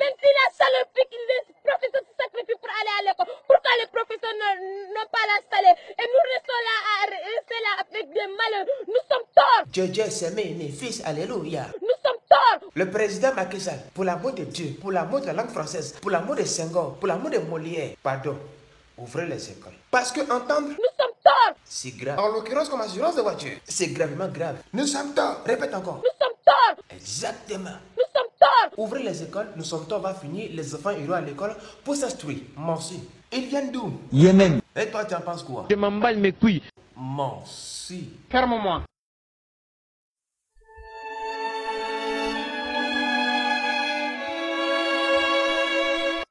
Même si la saloperie que les professeurs se sacrifient pour aller à l'école, pourquoi les professeurs n'ont pas l'installé? Et nous restons là à rester là avec des malheurs. Nous sommes torts. Dieu s'aimait, né, fils, alléluia. Nous sommes torts. Le président Macky Sall, pour l'amour de Dieu, pour l'amour de la langue française, pour l'amour de Senghor, pour l'amour de Molière, pardon, ouvrez les écoles. Parce que entendre, nous sommes torts. C'est grave. En l'occurrence, comme assurance de voiture, c'est gravement grave. Nous sommes torts. Répète encore. Nous sommes torts. Exactement. Nous sommes torts. Ouvrez les écoles, nous sommes torts, va finir, les enfants iront à l'école pour s'instruire. Merci. Ils viennent d'où? Yémen. Et toi, tu en penses quoi? Je m'emballe mes couilles. Merci. Ferme-moi.